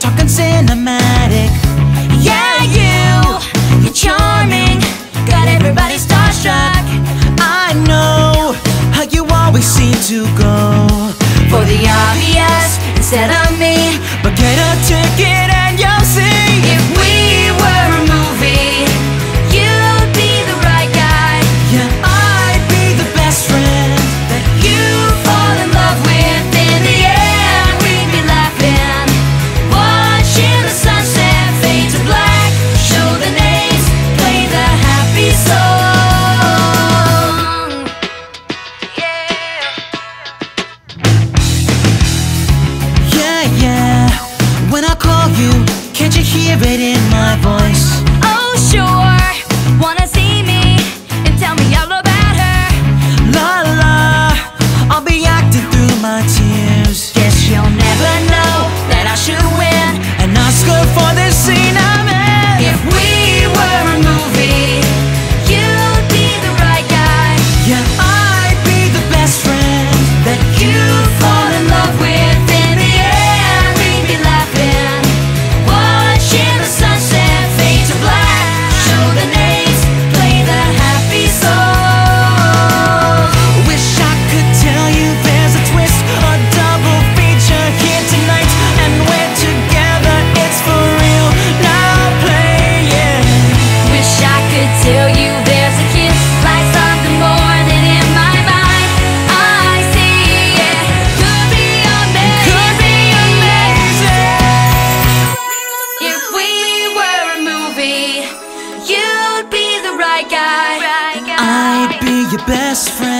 talking cinematic. Yeah, you're charming, got everybody starstruck. I know how you always seem to go for the obvious instead of me, but get a ticket and you'll see. If we were a movie, you'd be the right guy. Yeah, I'd be the best friend that you fall in love with. In the end, we'd be laughing, watching the sunset fade to black. Show the names, play the happy song. Yeah, when I call you, can't you hear it in my voice? Oh sure, wanna see me and tell me all about her. La la, I'll be acting through my tears. Guess you'll never know that I should win An Oscar for this scene I'm in. if we were a movie. You'd be the right guy. Yeah, I'd be the best friend That you fall in love with. In the end, we'd be laughing, watching the sunset fade to black. Show the names, play the happy song. Wish I could tell you there's a twist, a double feature here tonight, and we're together, it's for real. Now play it. Wish I could tell you there's a kiss like something more than in my mind. I see it could be amazing. Could be amazing. If we were a movie, you'd be the right guy. I'd be your best friend.